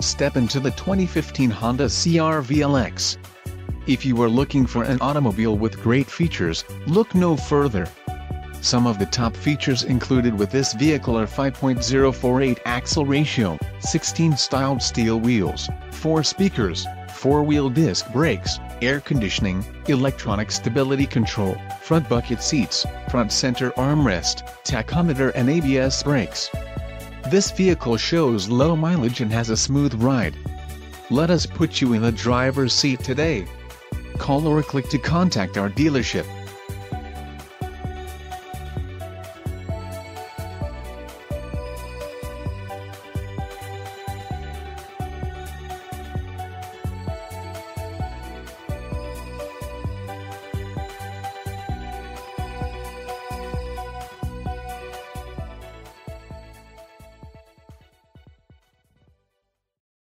Step into the 2015 Honda CR-V LX. If you are looking for an automobile with great features, look no further. Some of the top features included with this vehicle are 5.048 axle ratio, 16 styled steel wheels, 4 speakers, 4-wheel disc brakes, air conditioning, electronic stability control, front bucket seats, front center armrest, tachometer and ABS brakes. This vehicle shows low mileage and has a smooth ride. Let us put you in the driver's seat today. Call or click to contact our dealership.